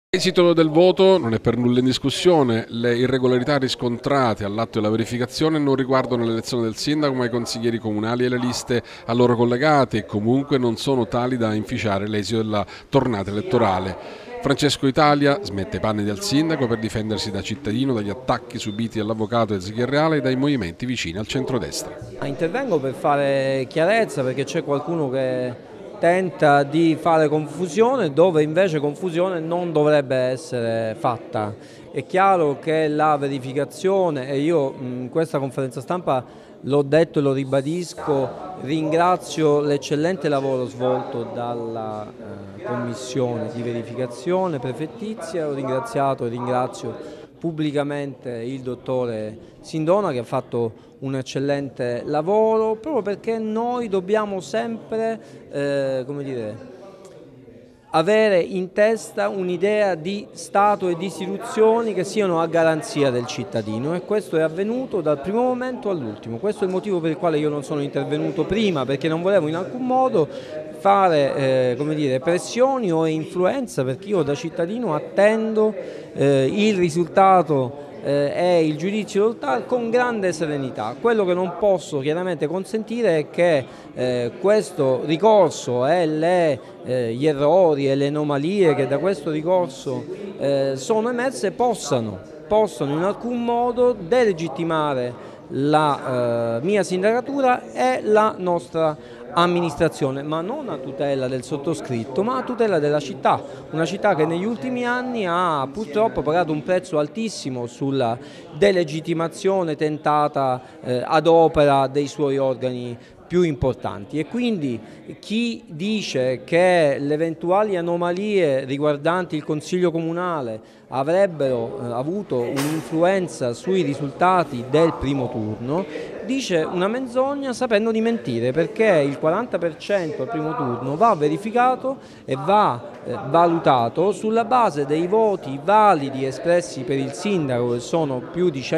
L'esito del voto non è per nulla in discussione. Le irregolarità riscontrate all'atto della verificazione non riguardano l'elezione del sindaco ma i consiglieri comunali e le liste a loro collegate e comunque non sono tali da inficiare l'esito della tornata elettorale. Francesco Italia smette i panni del sindaco per difendersi da cittadino dagli attacchi subiti dall'avvocato Ezechiel Reale e dai movimenti vicini al centrodestra. Intervengo per fare chiarezza perché c'è qualcuno che tenta di fare confusione dove invece confusione non dovrebbe essere fatta. È chiaro che la verificazione, e io in questa conferenza stampa l'ho detto e lo ribadisco, ringrazio l'eccellente lavoro svolto dalla commissione di verificazione prefettizia, ho ringraziato e ringrazio pubblicamente il dottore Sindona che ha fatto un eccellente lavoro proprio perché noi dobbiamo sempre avere in testa un'idea di Stato e di istituzioni che siano a garanzia del cittadino e questo è avvenuto dal primo momento all'ultimo. Questo è il motivo per il quale io non sono intervenuto prima, perché non volevo in alcun modo fare pressioni o influenza, perché io da cittadino attendo il risultato e il giudizio del TAR con grande serenità. Quello che non posso chiaramente consentire è che questo ricorso e gli errori e le anomalie che da questo ricorso sono emerse possano in alcun modo delegittimare la mia sindacatura e la nostra amministrazione, ma non a tutela del sottoscritto, ma a tutela della città, una città che negli ultimi anni ha purtroppo pagato un prezzo altissimo sulla delegittimazione tentata ad opera dei suoi organi più importanti e quindi chi dice che le eventuali anomalie riguardanti il Consiglio Comunale avrebbero avuto un'influenza sui risultati del primo turno dice una menzogna sapendo di mentire, perché il 40% al primo turno va verificato e va valutato sulla base dei voti validi espressi per il sindaco, che sono più di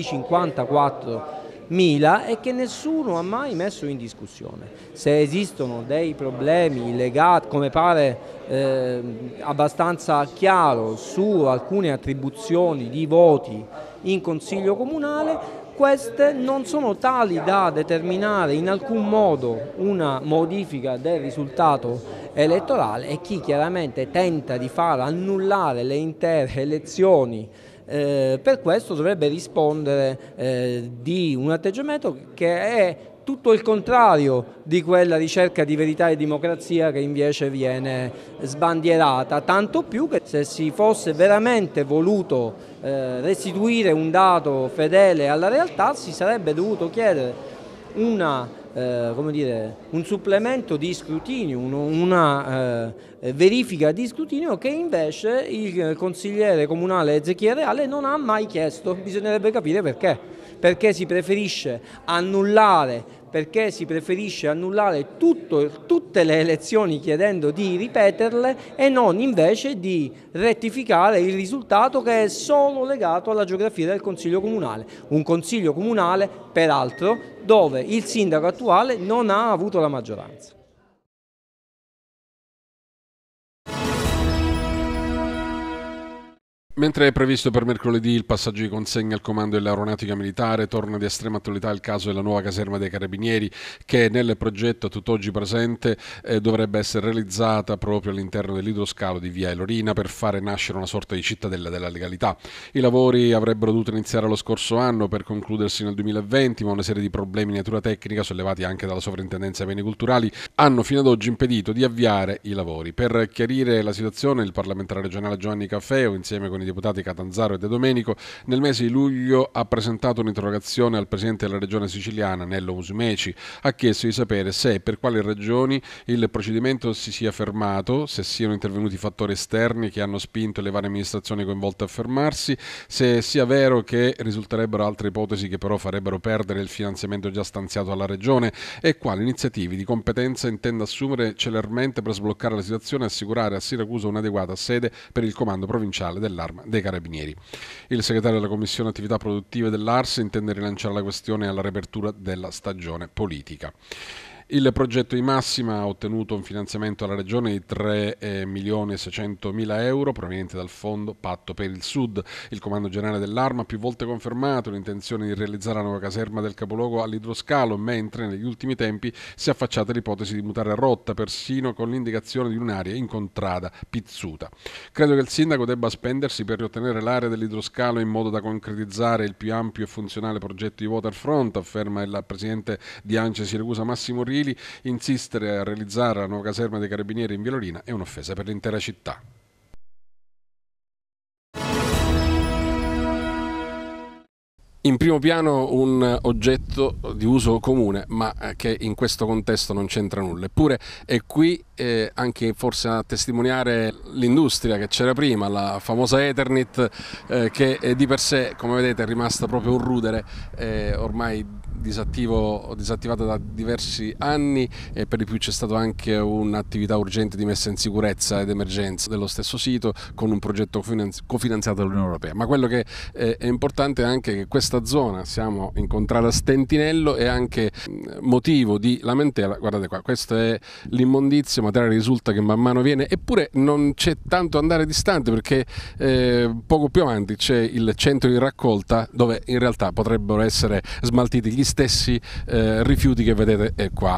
54 mila e che nessuno ha mai messo in discussione. Se esistono dei problemi legati, come pare abbastanza chiaro, su alcune attribuzioni di voti in Consiglio Comunale, queste non sono tali da determinare in alcun modo una modifica del risultato elettorale e chi chiaramente tenta di far annullare le intere elezioni per questo dovrebbe rispondere di un atteggiamento che è tutto il contrario di quella ricerca di verità e democrazia che invece viene sbandierata, tanto più che se si fosse veramente voluto restituire un dato fedele alla realtà si sarebbe dovuto chiedere un supplemento di scrutinio, una verifica di scrutinio che invece il consigliere comunale Ezechiel Reale non ha mai chiesto. Bisognerebbe capire perché si preferisce annullare tutte le elezioni chiedendo di ripeterle e non invece di rettificare il risultato che è solo legato alla geografia del Consiglio Comunale. Un Consiglio Comunale, peraltro, dove il sindaco attuale non ha avuto la maggioranza. Mentre è previsto per mercoledì il passaggio di consegna al comando dell'aeronautica militare, torna di estrema attualità il caso della nuova caserma dei Carabinieri che nel progetto a tutt'oggi presente dovrebbe essere realizzata proprio all'interno dell'idroscalo di Via Elorina per fare nascere una sorta di cittadella della legalità. I lavori avrebbero dovuto iniziare lo scorso anno per concludersi nel 2020, ma una serie di problemi di natura tecnica sollevati anche dalla Sovrintendenza ai Beni Culturali hanno fino ad oggi impedito di avviare i lavori. Per chiarire la situazione, il parlamentare regionale Giovanni Caffeo, insieme con i deputati Catanzaro e De Domenico, nel mese di luglio ha presentato un'interrogazione al presidente della regione siciliana Nello Musumeci. Ha chiesto di sapere se e per quali ragioni il procedimento si sia fermato, se siano intervenuti fattori esterni che hanno spinto le varie amministrazioni coinvolte a fermarsi, se sia vero che risulterebbero altre ipotesi che però farebbero perdere il finanziamento già stanziato alla regione e quali iniziative di competenza intenda assumere celermente per sbloccare la situazione e assicurare a Siracusa un'adeguata sede per il comando provinciale dell'Arma dei Carabinieri. Il segretario della Commissione Attività Produttive dell'Ars intende rilanciare la questione alla riapertura della stagione politica. Il progetto di massima ha ottenuto un finanziamento alla Regione di 3.600.000 euro provenienti dal Fondo Patto per il Sud. Il Comando Generale dell'Arma ha più volte confermato l'intenzione di realizzare la nuova caserma del capoluogo all'idroscalo, mentre negli ultimi tempi si è affacciata l'ipotesi di mutare rotta, persino con l'indicazione di un'area in contrada pizzuta. Credo che il sindaco debba spendersi per riottenere l'area dell'idroscalo in modo da concretizzare il più ampio e funzionale progetto di waterfront, afferma il presidente di ANCE Siracusa Massimo Rilli. Insistere a realizzare la nuova caserma dei Carabinieri in Violorina è un'offesa per l'intera città. In primo piano un oggetto di uso comune, ma che in questo contesto non c'entra nulla. Eppure è qui anche forse a testimoniare l'industria che c'era prima, la famosa Eternit, che di per sé, come vedete, è rimasta proprio un rudere, ormai disattivata da diversi anni, e per di più c'è stata anche un'attività urgente di messa in sicurezza ed emergenza dello stesso sito con un progetto cofinanziato dall'Unione Europea. Ma quello che è importante è anche che questa zona, siamo in contrada Stentinello, è anche motivo di lamentela. Guardate qua, questo è l'immondizia, materiale risulta che man mano viene, eppure non c'è tanto andare distante, perché poco più avanti c'è il centro di raccolta dove in realtà potrebbero essere smaltiti gli stessi rifiuti che vedete qua,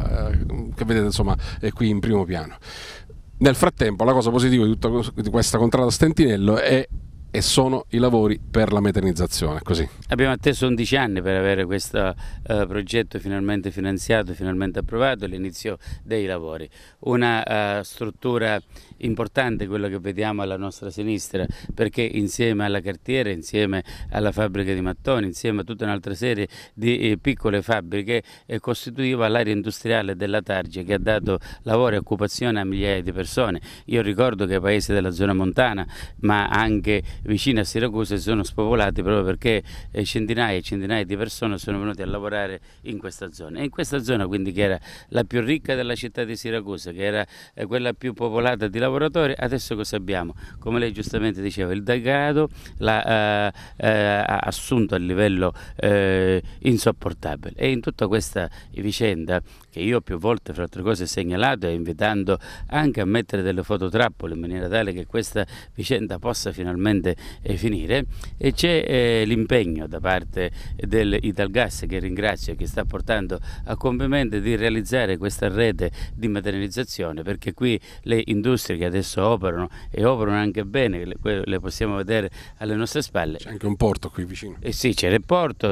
che vedete insomma qui in primo piano. Nel frattempo la cosa positiva di questa contrada Stentinello e sono i lavori per la metallizzazione. Così. Abbiamo atteso 11 anni per avere questo progetto finalmente finanziato, finalmente approvato, l'inizio dei lavori. Una struttura importante, quella che vediamo alla nostra sinistra, perché insieme alla cartiera, insieme alla fabbrica di mattoni, insieme a tutta un'altra serie di piccole fabbriche, costituiva l'area industriale della Targia, che ha dato lavoro e occupazione a migliaia di persone. Io ricordo che i paesi della zona montana, ma anche vicino a Siracusa, si sono spopolati proprio perché centinaia e centinaia di persone sono venute a lavorare in questa zona. E in questa zona, quindi, che era la più ricca della città di Siracusa, che era quella più popolata di lavoratori, adesso cosa abbiamo? Come lei giustamente diceva, il degrado l'ha assunto a livello insopportabile. E in tutta questa vicenda, che io più volte, fra altre cose, ho segnalato, e invitando anche a mettere delle fototrappole in maniera tale che questa vicenda possa finalmente finire, e c'è l'impegno da parte dell'Italgas, che ringrazio, che sta portando a compimento, di realizzare questa rete di materializzazione, perché qui le industrie che adesso operano, e operano anche bene, le possiamo vedere alle nostre spalle. C'è anche un porto qui vicino. Sì, c'è il porto,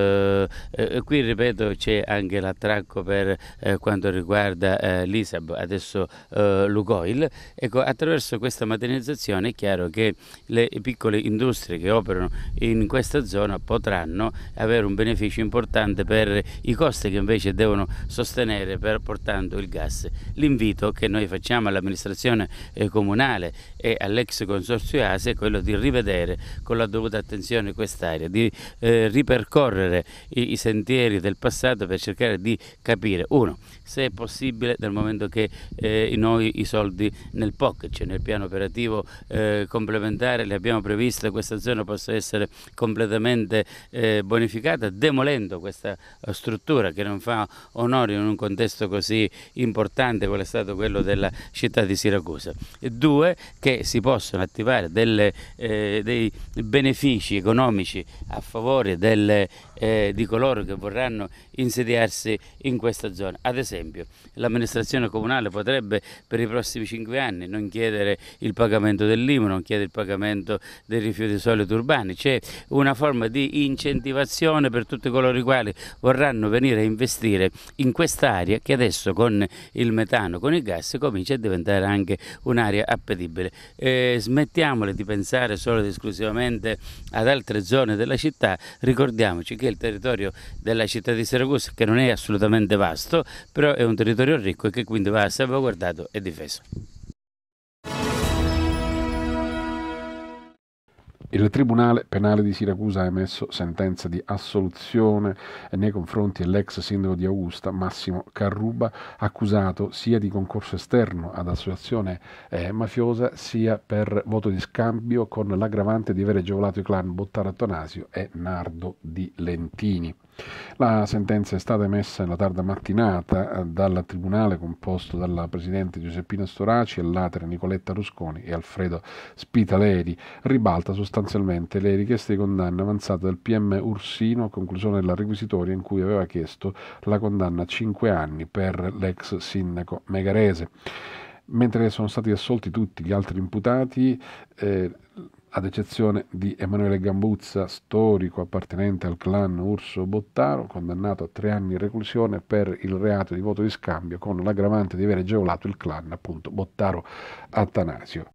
qui ripeto c'è anche l'attracco per quanto riguarda l'ISAB, adesso Lukoil. Ecco, attraverso questa materializzazione è chiaro che le piccole industrie che operano in questa zona potranno avere un beneficio importante per i costi che invece devono sostenere portando il gas. L'invito che noi facciamo all'amministrazione comunale e all'ex consorzio ASE è quello di rivedere con la dovuta attenzione quest'area, di ripercorrere i sentieri del passato per cercare di capire, uno, se è possibile, dal momento che noi i soldi nel POC, cioè nel piano operativo complementare, li abbiamo previsto, questa zona possa essere completamente bonificata, demolendo questa struttura che non fa onore in un contesto così importante qual è stato quello della città di Siracusa. E due, che si possono attivare dei benefici economici a favore di coloro che vorranno insediarsi in questa zona. Ad esempio, l'amministrazione comunale potrebbe per i prossimi 5 anni non chiedere il pagamento dell'IMU, non chiedere il pagamento dei rifiuti solidi urbani. C'è una forma di incentivazione per tutti coloro i quali vorranno venire a investire in quest'area, che adesso con il metano, con il gas, comincia a diventare anche un'area appetibile. Smettiamole di pensare solo ed esclusivamente ad altre zone della città, ricordiamoci che il territorio della città di Siracusa, che non è assolutamente vasto, però è un territorio ricco e che quindi va salvaguardato e difeso. Il Tribunale Penale di Siracusa ha emesso sentenza di assoluzione nei confronti dell'ex sindaco di Augusta, Massimo Carruba, accusato sia di concorso esterno ad associazione mafiosa, sia per voto di scambio, con l'aggravante di aver agevolato i clan Bottaro Attanasio e Nardo di Lentini. La sentenza è stata emessa nella tarda mattinata dal Tribunale composto dalla Presidente Giuseppina Storaci, all'Atere Nicoletta Rusconi e Alfredo Spitaleri. Ribalta sostanzialmente le richieste di condanna avanzate dal PM Ursino a conclusione della requisitoria in cui aveva chiesto la condanna a 5 anni per l'ex sindaco megarese. Mentre sono stati assolti tutti gli altri imputati, ad eccezione di Emanuele Gambuzza, storico appartenente al clan Urso Bottaro, condannato a 3 anni di reclusione per il reato di voto di scambio con l'aggravante di aver agevolato il clan, appunto, Bottaro Attanasio.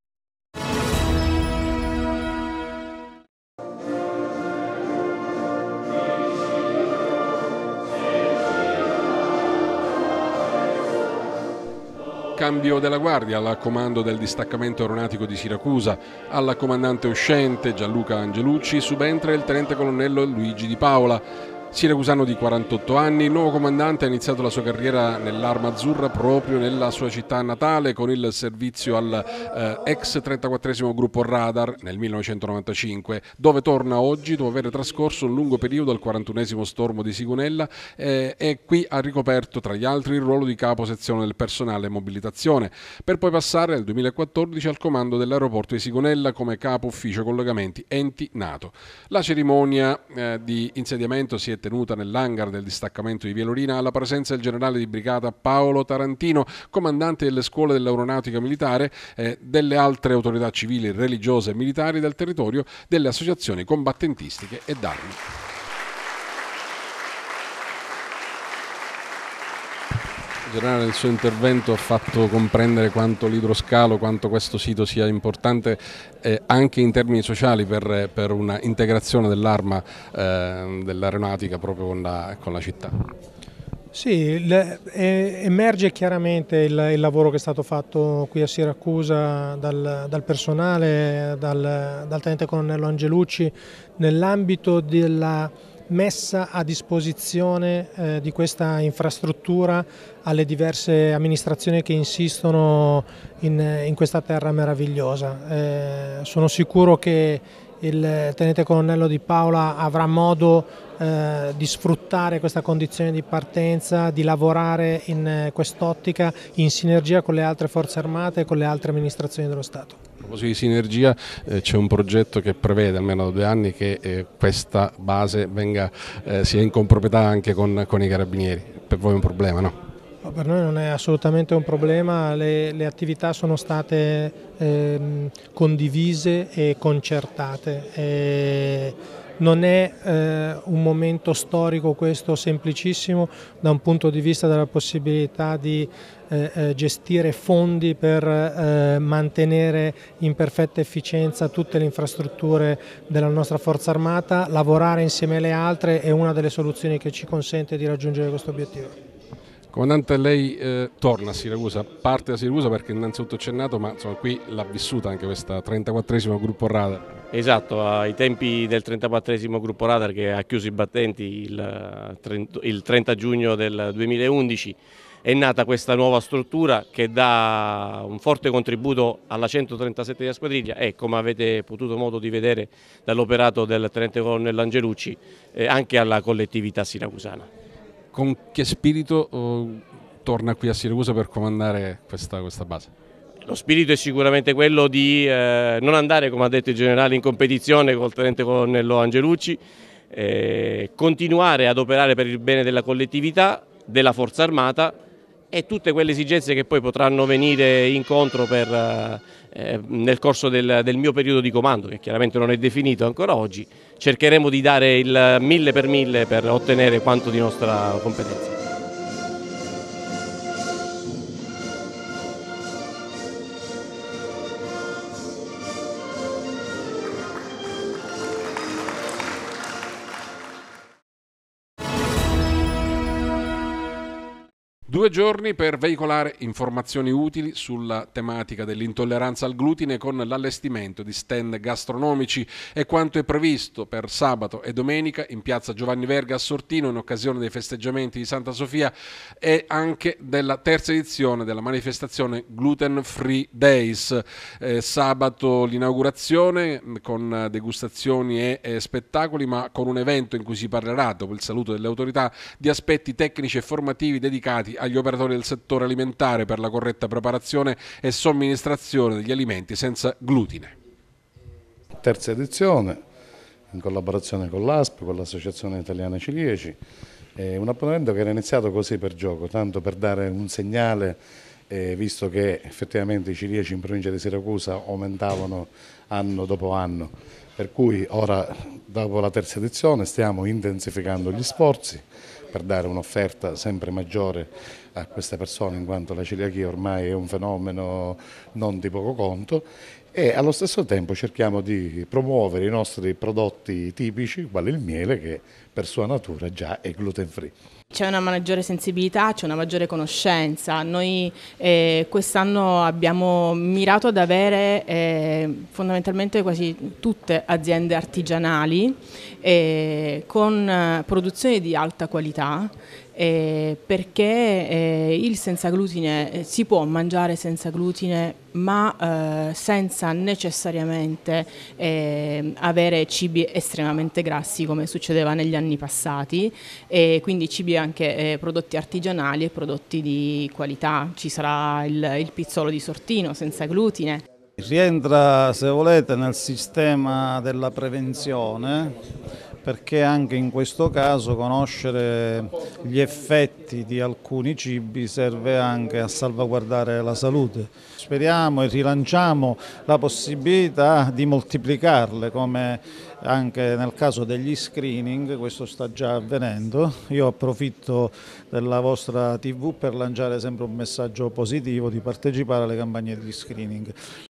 Cambio della guardia al comando del distaccamento aeronautico di Siracusa. Al comandante uscente Gianluca Angelucci subentra il tenente colonnello Luigi Di Paola. Siracusano di 48 anni, il nuovo comandante ha iniziato la sua carriera nell'Arma Azzurra proprio nella sua città natale con il servizio al ex 34esimo gruppo Radar nel 1995, dove torna oggi dopo aver trascorso un lungo periodo al 41esimo stormo di Sigonella e qui ha ricoperto tra gli altri il ruolo di capo sezione del personale e mobilitazione, per poi passare nel 2014 al comando dell'aeroporto di Sigonella come capo ufficio collegamenti enti NATO. La cerimonia di insediamento si è tenuta nell'hangar del distaccamento di Vielorina alla presenza del generale di brigata Paolo Tarantino, comandante delle scuole dell'aeronautica militare, delle altre autorità civili, religiose e militari del territorio, delle associazioni combattentistiche e d'armi. Il generale nel suo intervento ha fatto comprendere quanto l'idroscalo, quanto questo sito sia importante anche in termini sociali per una integrazione dell'arma dell'aeronautica proprio con la città. Sì, emerge chiaramente il lavoro che è stato fatto qui a Siracusa dal personale, dal tenente colonnello Angelucci nell'ambito della messa a disposizione di questa infrastruttura alle diverse amministrazioni che insistono in questa terra meravigliosa. Sono sicuro che il tenente colonnello Di Paola avrà modo di sfruttare questa condizione di partenza, di lavorare in quest'ottica in sinergia con le altre forze armate e con le altre amministrazioni dello Stato. A proposito di sinergia, c'è un progetto che prevede almeno da 2 anni che questa base sia in comproprietà anche con i carabinieri. Per voi è un problema, no? Per noi non è assolutamente un problema, le attività sono state condivise e concertate. Non è un momento storico questo semplicissimo da un punto di vista della possibilità di gestire fondi per mantenere in perfetta efficienza tutte le infrastrutture della nostra forza armata. Lavorare insieme alle altre è una delle soluzioni che ci consente di raggiungere questo obiettivo. Comandante, lei torna a Siracusa, parte da Siracusa perché innanzitutto c'è nato, ma insomma, qui l'ha vissuta anche questa 34esimo gruppo Radar. Esatto, ai tempi del 34esimo gruppo Radar che ha chiuso i battenti il 30 giugno del 2011 è nata questa nuova struttura che dà un forte contributo alla 137 squadriglia e, come avete potuto modo di vedere dall'operato del tenente colonnello Angelucci, anche alla collettività siracusana. Con che spirito torna qui a Siracusa per comandare questa base? Lo spirito è sicuramente quello di non andare, come ha detto il generale, in competizione col tenente colonnello Angelucci, continuare ad operare per il bene della collettività, della forza armata e tutte quelle esigenze che poi potranno venire incontro nel corso del mio periodo di comando, che chiaramente non è definito ancora oggi. Cercheremo di dare il 1000 per 1000 per ottenere quanto di nostra competenza. 2 giorni per veicolare informazioni utili sulla tematica dell'intolleranza al glutine con l'allestimento di stand gastronomici e quanto è previsto per sabato e domenica in piazza Giovanni Verga a Sortino in occasione dei festeggiamenti di Santa Sofia e anche della terza edizione della manifestazione Gluten Free Days. Sabato l'inaugurazione con degustazioni e spettacoli, ma con un evento in cui si parlerà, dopo il saluto delle autorità, di aspetti tecnici e formativi dedicati agli operatori del settore alimentare per la corretta preparazione e somministrazione degli alimenti senza glutine. Terza edizione, in collaborazione con l'ASP, con l'Associazione Italiana Celiaci, un appuntamento che era iniziato così per gioco, tanto per dare un segnale, visto che effettivamente i celiaci in provincia di Siracusa aumentavano anno dopo anno, per cui ora, dopo la terza edizione, stiamo intensificando gli sforzi per dare un'offerta sempre maggiore a queste persone, in quanto la celiachia ormai è un fenomeno non di poco conto, e allo stesso tempo cerchiamo di promuovere i nostri prodotti tipici, quale il miele, che per sua natura già è gluten free. C'è una maggiore sensibilità, c'è una maggiore conoscenza. Noi quest'anno abbiamo mirato ad avere fondamentalmente quasi tutte aziende artigianali con produzioni di alta qualità, perché il senza glutine si può mangiare senza glutine, ma senza necessariamente avere cibi estremamente grassi come succedeva negli anni passati, e quindi cibi anche prodotti artigianali e prodotti di qualità. Ci sarà il pizzolo di Sortino senza glutine. Rientra, se volete, nel sistema della prevenzione, perché anche in questo caso conoscere gli effetti di alcuni cibi serve anche a salvaguardare la salute. Speriamo e rilanciamo la possibilità di moltiplicarle, come anche nel caso degli screening, questo sta già avvenendo. Io approfitto della vostra TV per lanciare sempre un messaggio positivo di partecipare alle campagne di screening.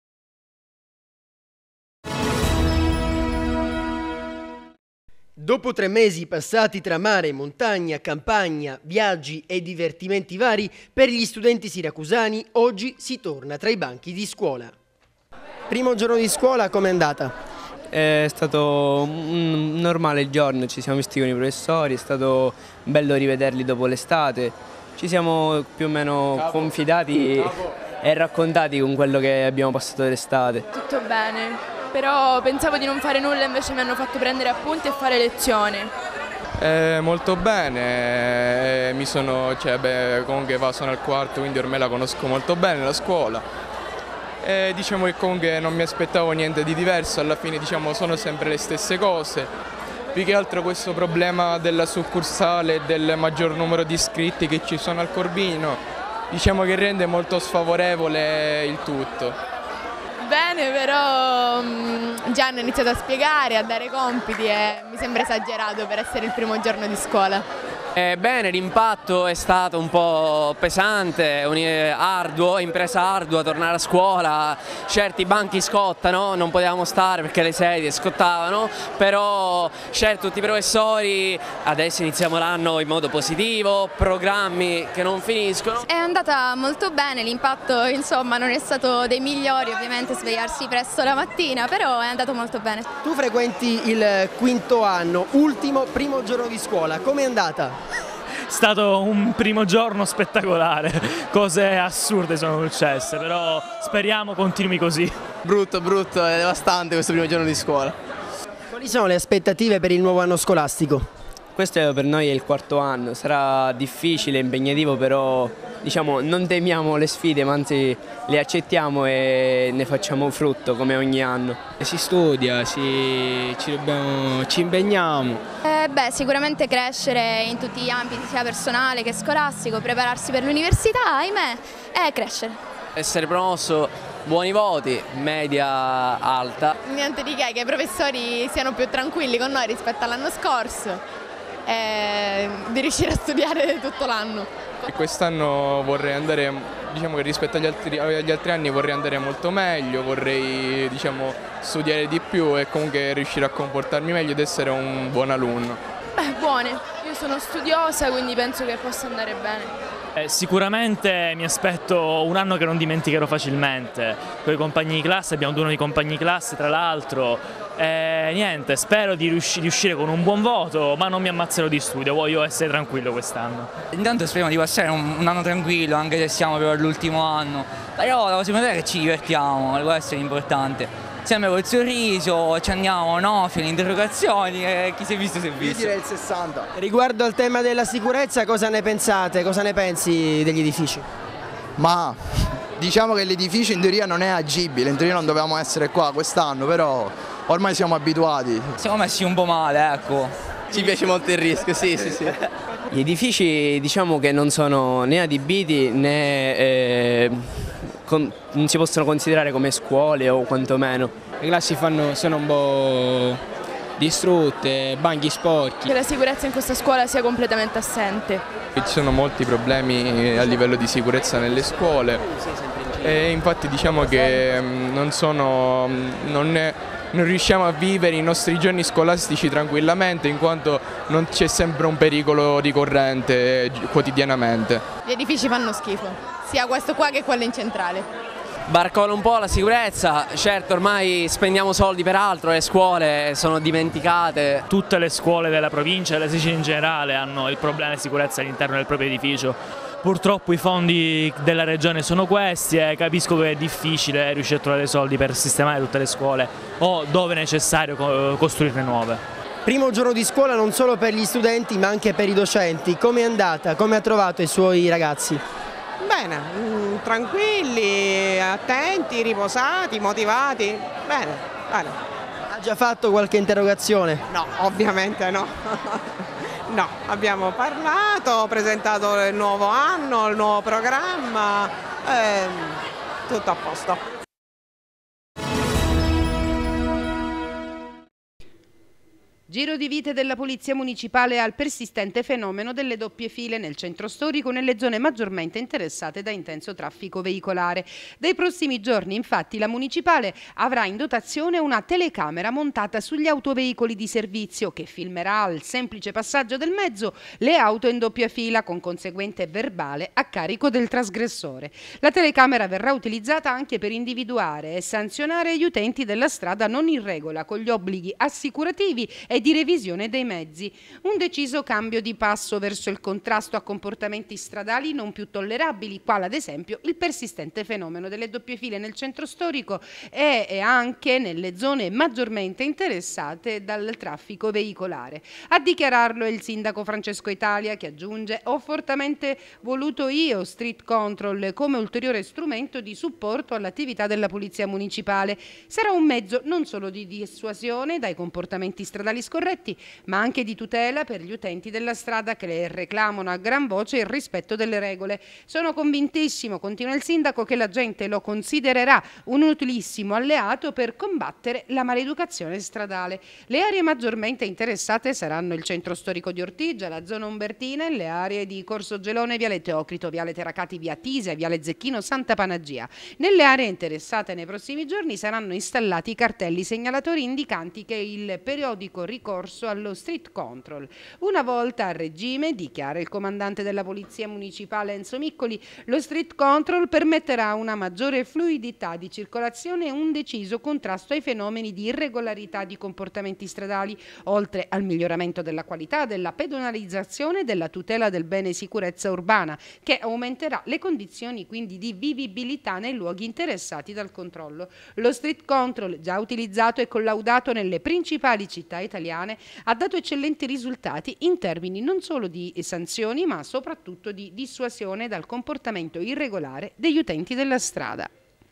Dopo 3 mesi passati tra mare, montagna, campagna, viaggi e divertimenti vari, per gli studenti siracusani oggi si torna tra i banchi di scuola. Primo giorno di scuola, com'è andata? È stato un normale giorno, ci siamo visti con i professori, è stato bello rivederli dopo l'estate. Ci siamo più o meno confidati e raccontati con quello che abbiamo passato l'estate. Tutto bene. Però pensavo di non fare nulla, invece mi hanno fatto prendere appunti e fare lezione. Molto bene, comunque sono al quarto, quindi ormai la conosco molto bene la scuola. Diciamo che comunque non mi aspettavo niente di diverso, alla fine sono sempre le stesse cose. Più che altro questo problema della succursale e del maggior numero di iscritti che ci sono al Corbino, diciamo che rende molto sfavorevole il tutto. Bene, però già hanno iniziato a spiegare, a dare compiti e mi sembra esagerato per essere il primo giorno di scuola. Bene, l'impatto è stato un po' pesante, arduo, impresa ardua, tornare a scuola, certi banchi scottano, non potevamo stare perché le sedie scottavano, però certo tutti i professori, adesso iniziamo l'anno in modo positivo, programmi che non finiscono. È andata molto bene, l'impatto insomma non è stato dei migliori, ovviamente svegliarsi presto la mattina, però è andato molto bene. Tu frequenti il quinto anno, primo giorno di scuola, com'è andata? È stato un primo giorno spettacolare, cose assurde sono successe, però speriamo continui così. Brutto, è devastante questo primo giorno di scuola. Quali sono le aspettative per il nuovo anno scolastico? Questo per noi è il quarto anno, sarà difficile, impegnativo, però non temiamo le sfide, ma anzi le accettiamo e ne facciamo frutto come ogni anno. Si studia, ci impegniamo. Sicuramente crescere in tutti gli ambiti, sia personale che scolastico, prepararsi per l'università, ahimè, e crescere. Essere promosso, buoni voti, media alta. Niente di che i professori siano più tranquilli con noi rispetto all'anno scorso. Di riuscire a studiare tutto l'anno. Quest'anno vorrei andare, che rispetto agli altri anni vorrei andare molto meglio, vorrei studiare di più e comunque riuscire a comportarmi meglio ed essere un buon alunno. Buone, io sono studiosa, quindi penso che possa andare bene. Sicuramente mi aspetto un anno che non dimenticherò facilmente, con i compagni di classe, abbiamo 2 nuovi compagni di classe tra l'altro, niente, spero di uscire con un buon voto, ma non mi ammazzerò di studio, voglio essere tranquillo quest'anno. Intanto speriamo di passare un anno tranquillo, anche se siamo per l'ultimo anno, però la cosa è che ci divertiamo, questo è importante. Sempre col sorriso, ci andiamo, no? Fino alle interrogazioni, chi si è visto si è visto. Io direi il 60. Riguardo al tema della sicurezza, cosa ne pensate? Cosa ne pensi degli edifici? Ma diciamo che l'edificio in teoria non è agibile, in teoria non dovevamo essere qua quest'anno, però ormai siamo abituati. Siamo messi un po' male, ecco. Ci piace molto il rischio, sì. Gli edifici diciamo che non sono né adibiti né non si possono considerare come scuole o quantomeno. Le classi sono un po' distrutte, banchi sporchi. Che la sicurezza in questa scuola sia completamente assente. Ci sono molti problemi a livello di sicurezza nelle scuole e infatti diciamo che non riusciamo a vivere i nostri giorni scolastici tranquillamente in quanto non c'è sempre un pericolo ricorrente quotidianamente. Gli edifici fanno schifo, sia questo qua che quello in centrale. Barcola un po' la sicurezza, certo ormai spendiamo soldi per altro, le scuole sono dimenticate. Tutte le scuole della provincia e della Sicilia in generale hanno il problema di sicurezza all'interno del proprio edificio. Purtroppo i fondi della regione sono questi e capisco che è difficile riuscire a trovare soldi per sistemare tutte le scuole o dove è necessario costruirne nuove. Primo giorno di scuola non solo per gli studenti ma anche per i docenti. Come è andata? Come ha trovato i suoi ragazzi? Bene, tranquilli, attenti, riposati, motivati, bene. Ha già fatto qualche interrogazione? No, ovviamente no. No, abbiamo parlato, presentato il nuovo anno, il nuovo programma, tutto a posto. Giro di vite della Polizia Municipale al persistente fenomeno delle doppie file nel centro storico nelle zone maggiormente interessate da intenso traffico veicolare. Dai prossimi giorni, infatti, la Municipale avrà in dotazione una telecamera montata sugli autoveicoli di servizio che filmerà al semplice passaggio del mezzo le auto in doppia fila con conseguente verbale a carico del trasgressore. La telecamera verrà utilizzata anche per individuare e sanzionare gli utenti della strada non in regola con gli obblighi assicurativi e di revisione dei mezzi. Un deciso cambio di passo verso il contrasto a comportamenti stradali non più tollerabili, quale ad esempio il persistente fenomeno delle doppie file nel centro storico e anche nelle zone maggiormente interessate dal traffico veicolare. A dichiararlo è il sindaco Francesco Italia, che aggiunge: ho fortemente voluto io Street Control come ulteriore strumento di supporto all'attività della Polizia Municipale. Sarà un mezzo non solo di dissuasione dai comportamenti stradali scorretti, ma anche di tutela per gli utenti della strada che le reclamano a gran voce il rispetto delle regole. Sono convintissimo, continua il sindaco, che la gente lo considererà un utilissimo alleato per combattere la maleducazione stradale. Le aree maggiormente interessate saranno il centro storico di Ortigia, la zona Umbertina e le aree di Corso Gelone, Viale Teocrito, Viale Terracati, Via Tisia, Viale Zecchino, Santa Panagia. Nelle aree interessate nei prossimi giorni saranno installati i cartelli segnalatori indicanti che il periodico ricorso allo street control. Una volta a regime, dichiara il comandante della Polizia Municipale Enzo Miccoli, lo street control permetterà una maggiore fluidità di circolazione e un deciso contrasto ai fenomeni di irregolarità di comportamenti stradali, oltre al miglioramento della qualità, della pedonalizzazione e della tutela del bene e sicurezza urbana, che aumenterà le condizioni quindi di vivibilità nei luoghi interessati dal controllo. Lo street control, già utilizzato e collaudato nelle principali città italiane, ha dato eccellenti risultati in termini non solo di sanzioni ma soprattutto di dissuasione dal comportamento irregolare degli utenti della strada.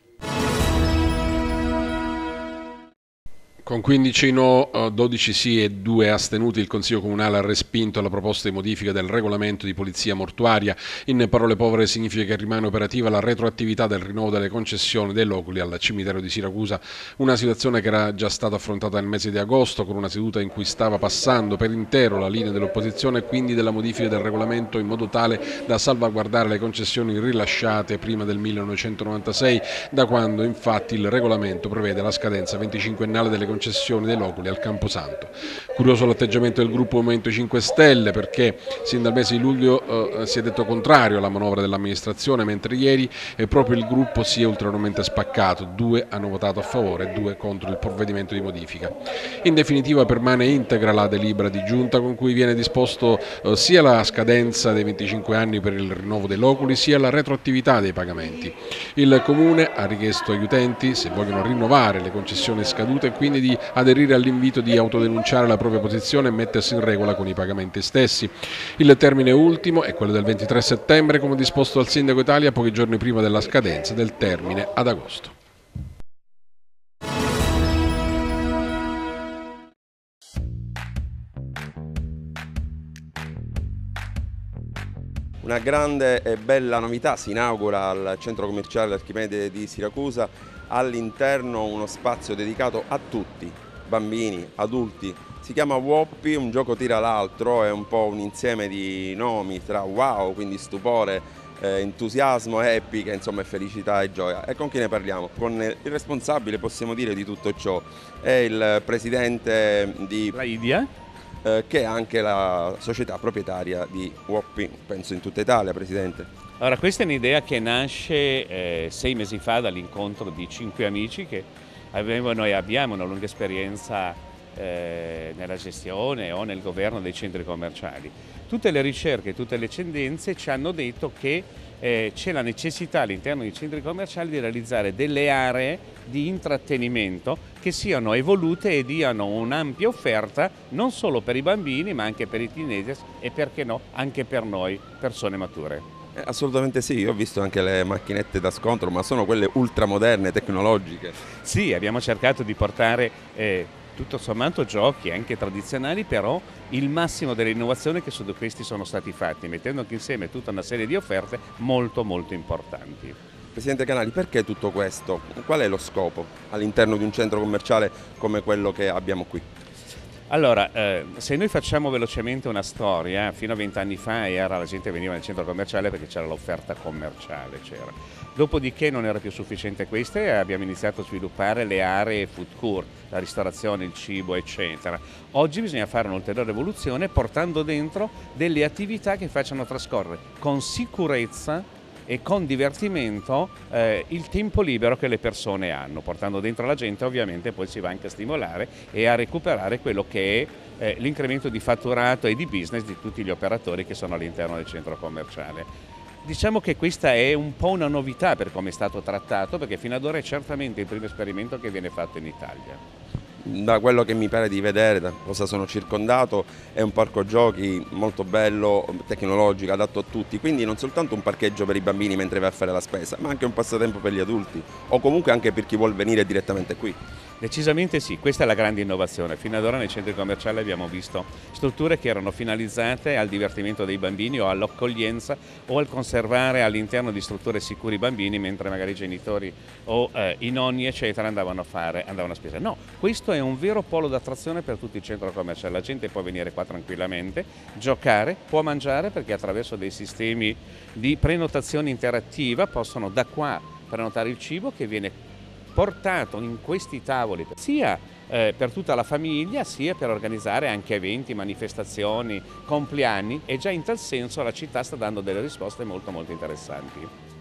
Con 15 no, 12 sì e 2 astenuti, il Consiglio Comunale ha respinto la proposta di modifica del regolamento di polizia mortuaria. In parole povere significa che rimane operativa la retroattività del rinnovo delle concessioni dei loculi al cimitero di Siracusa, una situazione che era già stata affrontata nel mese di agosto con una seduta in cui stava passando per intero la linea dell'opposizione e quindi della modifica del regolamento in modo tale da salvaguardare le concessioni rilasciate prima del 1996, da quando infatti il regolamento prevede la scadenza 25ennale delle concessioni concessioni dei loculi al Camposanto. Curioso l'atteggiamento del gruppo Movimento 5 Stelle, perché sin dal mese di luglio si è detto contrario alla manovra dell'amministrazione, mentre ieri proprio il gruppo si è ulteriormente spaccato, 2 hanno votato a favore e 2 contro il provvedimento di modifica. In definitiva permane integra la delibera di giunta con cui viene disposto sia la scadenza dei 25 anni per il rinnovo dei loculi sia la retroattività dei pagamenti. Il Comune ha richiesto agli utenti, se vogliono rinnovare le concessioni scadute, quindi di aderire all'invito di autodenunciare la propria posizione e mettersi in regola con i pagamenti stessi. Il termine ultimo è quello del 23 settembre, come disposto dal Sindaco Italia pochi giorni prima della scadenza del termine ad agosto. Una grande e bella novità si inaugura al centro commerciale Archimede di Siracusa, all'interno uno spazio dedicato a tutti, bambini, adulti. Si chiama Whoppy, un gioco tira l'altro, è un po' un insieme di nomi tra wow, quindi stupore, entusiasmo, epica, insomma felicità e gioia. E con chi ne parliamo? Con il responsabile, possiamo dire, di tutto ciò, è il presidente di Laidia, che è anche la società proprietaria di Whoppy, penso in tutta Italia, Presidente. Allora, questa è un'idea che nasce 6 mesi fa dall'incontro di 5 amici che avevano e abbiamo una lunga esperienza nella gestione o nel governo dei centri commerciali. Tutte le ricerche, tutte le tendenze ci hanno detto che c'è la necessità all'interno dei centri commerciali di realizzare delle aree di intrattenimento che siano evolute e diano un'ampia offerta non solo per i bambini ma anche per i teenagers e perché no anche per noi persone mature. Assolutamente sì, io ho visto anche le macchinette da scontro, ma sono quelle ultramoderne, tecnologiche. Sì, abbiamo cercato di portare tutto sommato giochi anche tradizionali, però il massimo dell'innovazione che su questi sono stati fatti, mettendo anche insieme tutta una serie di offerte molto importanti. Presidente Canali, perché tutto questo? Qual è lo scopo all'interno di un centro commerciale come quello che abbiamo qui? Allora, se noi facciamo velocemente una storia, fino a 20 anni fa la gente veniva nel centro commerciale perché c'era l'offerta commerciale. Dopodiché non era più sufficiente questo e abbiamo iniziato a sviluppare le aree food court, la ristorazione, il cibo, eccetera. Oggi bisogna fare un'ulteriore evoluzione portando dentro delle attività che facciano trascorrere con sicurezza e con divertimento il tempo libero che le persone hanno, portando dentro la gente ovviamente poi si va anche a stimolare e a recuperare quello che è l'incremento di fatturato e di business di tutti gli operatori che sono all'interno del centro commerciale. Diciamo che questa è un po' una novità per come è stato trattato, perché fino ad ora è certamente il primo esperimento che viene fatto in Italia. Da quello che mi pare di vedere, da cosa sono circondato, è un parco giochi molto bello, tecnologico, adatto a tutti, quindi non soltanto un parcheggio per i bambini mentre va a fare la spesa, ma anche un passatempo per gli adulti o comunque anche per chi vuol venire direttamente qui. Decisamente sì, questa è la grande innovazione. Fino ad ora nei centri commerciali abbiamo visto strutture che erano finalizzate al divertimento dei bambini o all'accoglienza o al conservare all'interno di strutture sicure i bambini, mentre magari i genitori o i nonni eccetera andavano a spesa. No, questo è un vero polo d'attrazione per tutto il centro commerciale. La gente può venire qua tranquillamente, giocare, può mangiare perché attraverso dei sistemi di prenotazione interattiva possono da qua prenotare il cibo che viene portato in questi tavoli sia per tutta la famiglia sia per organizzare anche eventi, manifestazioni, compleanni, e già in tal senso la città sta dando delle risposte molto interessanti.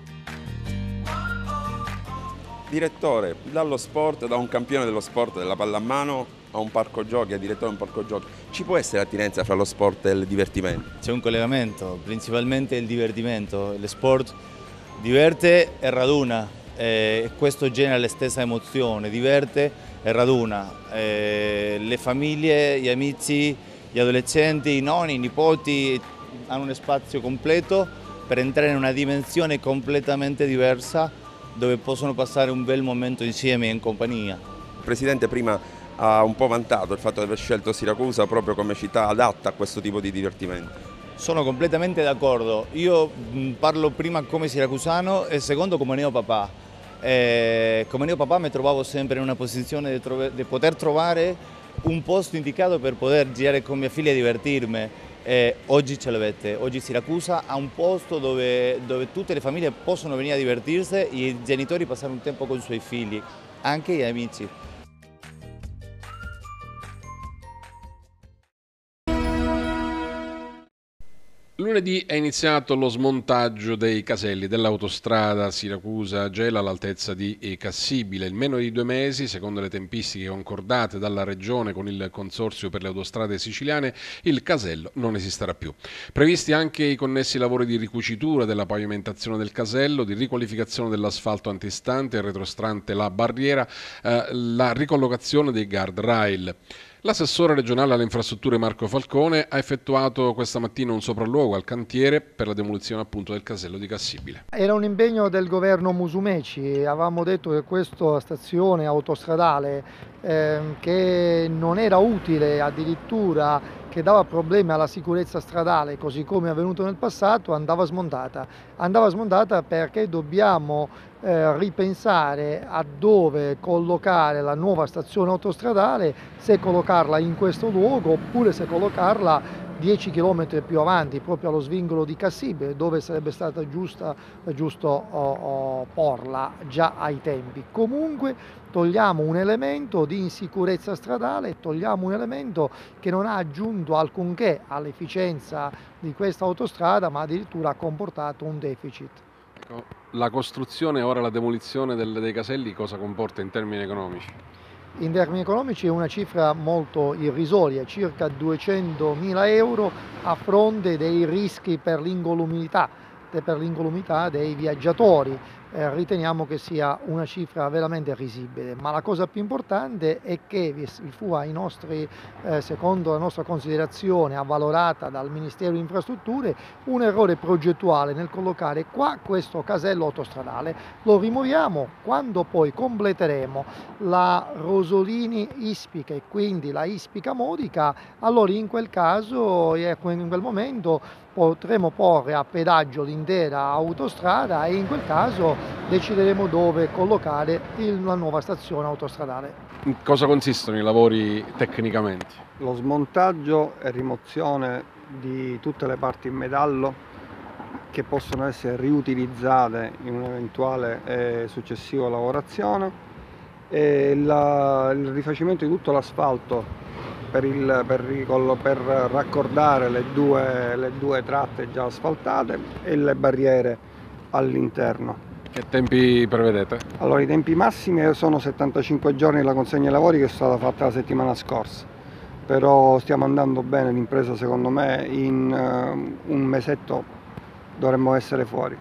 Direttore, dallo sport, da un campione dello sport della pallamano a un parco giochi, a direttore di un parco giochi, ci può essere attinenza fra lo sport e il divertimento? C'è un collegamento, principalmente il divertimento. Lo sport diverte e raduna. Questo genera la stessa emozione, diverte e raduna. Le famiglie, gli amici, gli adolescenti, i nonni, i nipoti hanno uno spazio completo per entrare in una dimensione completamente diversa dove possono passare un bel momento insieme in compagnia. Il Presidente prima ha un po' vantato il fatto di aver scelto Siracusa proprio come città adatta a questo tipo di divertimento. Sono completamente d'accordo, io parlo prima come siracusano e secondo come neopapà. Come neopapà mi trovavo sempre in una posizione di poter trovare un posto indicato per poter girare con mia figlia e divertirmi. Oggi ce l'avete, oggi Siracusa ha un posto dove tutte le famiglie possono venire a divertirsi e i genitori passare un tempo con i suoi figli, anche gli amici. Lunedì è iniziato lo smontaggio dei caselli dell'autostrada Siracusa-Gela all'altezza di Cassibile. In meno di 2 mesi, secondo le tempistiche concordate dalla Regione con il Consorzio per le autostrade siciliane, il casello non esisterà più. Previsti anche i connessi lavori di ricucitura della pavimentazione del casello, di riqualificazione dell'asfalto antistante e retrostante la barriera, la ricollocazione dei guardrail. L'assessore regionale alle infrastrutture Marco Falcone ha effettuato questa mattina un sopralluogo al cantiere per la demolizione appunto del casello di Cassibile. Era un impegno del governo Musumeci, avevamo detto che questa stazione autostradale che non era utile, addirittura che dava problemi alla sicurezza stradale, così come è avvenuto nel passato, andava smontata. Andava smontata perché dobbiamo ripensare a dove collocare la nuova stazione autostradale, se collocarla in questo luogo oppure se collocarla 10 km più avanti, proprio allo svincolo di Cassibile, dove sarebbe stato giusto porla già ai tempi. Comunque togliamo un elemento di insicurezza stradale, togliamo un elemento che non ha aggiunto alcunché all'efficienza di questa autostrada, ma addirittura ha comportato un deficit. La costruzione e ora la demolizione dei caselli cosa comporta in termini economici? In termini economici è una cifra molto irrisoria, circa 200.000 euro a fronte dei rischi per l'incolumità dei viaggiatori. Riteniamo che sia una cifra veramente risibile, ma la cosa più importante è che secondo la nostra considerazione avvalorata dal Ministero delle Infrastrutture, un errore progettuale nel collocare qua questo casello autostradale. Lo rimuoviamo quando poi completeremo la Rosolini Ispica e quindi la Ispica Modica, allora in quel caso, in quel momento potremo porre a pedaggio l'intera autostrada e in quel caso decideremo dove collocare la nuova stazione autostradale. In cosa consistono i lavori tecnicamente? Lo smontaggio e rimozione di tutte le parti in metallo che possono essere riutilizzate in un'eventuale successiva lavorazione e il rifacimento di tutto l'asfalto per raccordare le due tratte già asfaltate e le barriere all'interno. Che tempi prevedete? Allora, i tempi massimi sono 75 giorni la consegna dei lavori, che è stata fatta la settimana scorsa, però stiamo andando bene, l'impresa secondo me in un mesetto dovremmo essere fuori.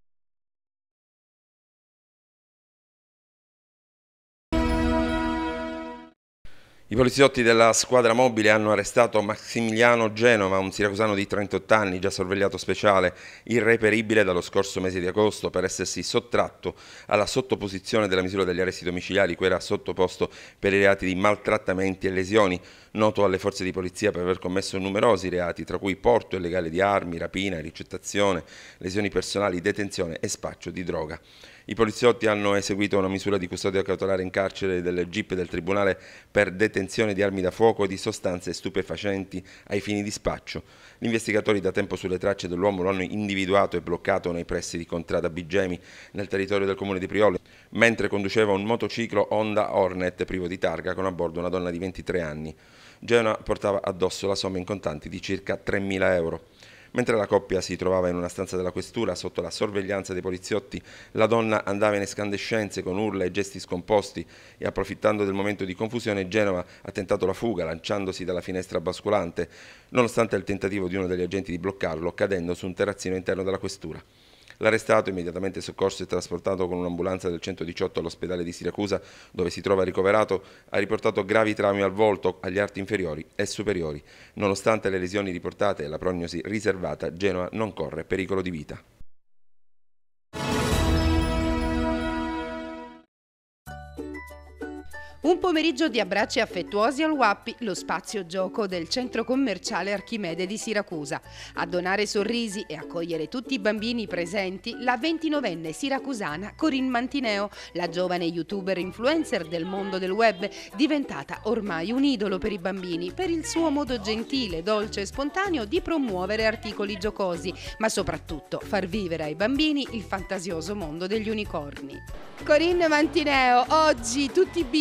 I poliziotti della squadra mobile hanno arrestato Massimiliano Genova, un siracusano di 38 anni, già sorvegliato speciale, irreperibile dallo scorso mese di agosto per essersi sottratto alla sottoposizione della misura degli arresti domiciliari, cui era sottoposto per i reati di maltrattamenti e lesioni, noto alle forze di polizia per aver commesso numerosi reati, tra cui porto illegale di armi, rapina, ricettazione, lesioni personali, detenzione e spaccio di droga. I poliziotti hanno eseguito una misura di custodia cautelare in carcere del GIP del Tribunale per detenzione di armi da fuoco e di sostanze stupefacenti ai fini di spaccio. Gli investigatori da tempo sulle tracce dell'uomo lo hanno individuato e bloccato nei pressi di Contrada Bigemi, nel territorio del comune di Priolo, mentre conduceva un motociclo Honda Hornet privo di targa con a bordo una donna di 23 anni. Genova portava addosso la somma in contanti di circa 3.000 euro. Mentre la coppia si trovava in una stanza della questura sotto la sorveglianza dei poliziotti, la donna andava in escandescenze con urla e gesti scomposti e, approfittando del momento di confusione, Genova ha tentato la fuga lanciandosi dalla finestra basculante, nonostante il tentativo di uno degli agenti di bloccarlo, cadendo su un terrazzino interno della questura. L'arrestato, immediatamente soccorso e trasportato con un'ambulanza del 118 all'ospedale di Siracusa, dove si trova ricoverato, ha riportato gravi traumi al volto, agli arti inferiori e superiori. Nonostante le lesioni riportate e la prognosi riservata, Genova non corre pericolo di vita. Un pomeriggio di abbracci affettuosi al Wappi, lo spazio gioco del centro commerciale Archimede di Siracusa. A donare sorrisi e accogliere tutti i bambini presenti, la 29enne siracusana Corinne Mantineo, la giovane youtuber influencer del mondo del web, diventata ormai un idolo per i bambini per il suo modo gentile, dolce e spontaneo di promuovere articoli giocosi, ma soprattutto far vivere ai bambini il fantasioso mondo degli unicorni. Corinne Mantineo, oggi tutti i bimbi qui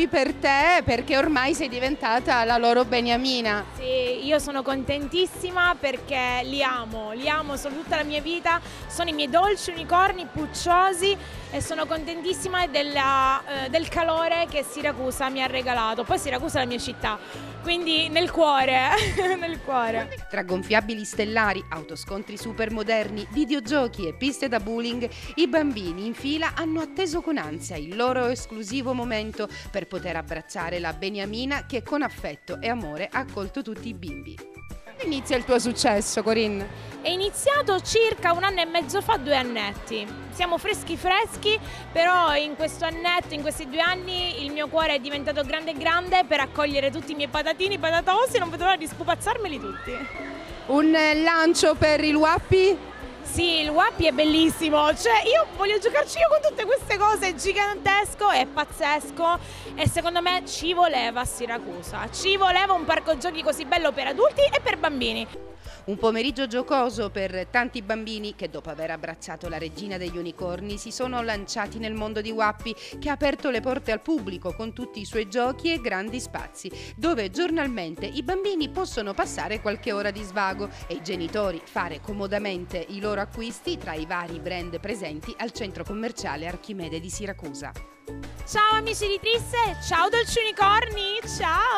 lui per te, perché ormai sei diventata la loro beniamina. Sì, io sono contentissima perché li amo, sono tutta la mia vita, sono i miei dolci unicorni pucciosi e sono contentissima del calore che Siracusa mi ha regalato. Poi Siracusa è la mia città, quindi nel cuore, nel cuore. Tra gonfiabili stellari, autoscontri super moderni, videogiochi e piste da bowling, i bambini in fila hanno atteso con ansia il loro esclusivo momento per poter abbracciare la beniamina che con affetto e amore ha accolto tutti i bimbi. Inizia il tuo successo, Corinne? È iniziato circa 1 anno e mezzo fa, 2 annetti. Siamo freschi, però in questo annetto, in questi 2 anni, il mio cuore è diventato grande per accogliere tutti i miei patatini, patatosi, non vedo l'ora di spupazzarmeli tutti. Un lancio per il Wappi? Sì, il Wappi è bellissimo, cioè io voglio giocarci io con tutte queste cose, è gigantesco, è pazzesco e secondo me ci voleva a Siracusa, ci voleva un parco giochi così bello per adulti e per bambini. Un pomeriggio giocoso per tanti bambini che dopo aver abbracciato la regina degli unicorni si sono lanciati nel mondo di Wappi, che ha aperto le porte al pubblico con tutti i suoi giochi e grandi spazi, dove giornalmente i bambini possono passare qualche ora di svago e i genitori fare comodamente i loro acquisti tra i vari brand presenti al centro commerciale Archimede di Siracusa. Ciao amici di Trisse, ciao dolci unicorni, ciao!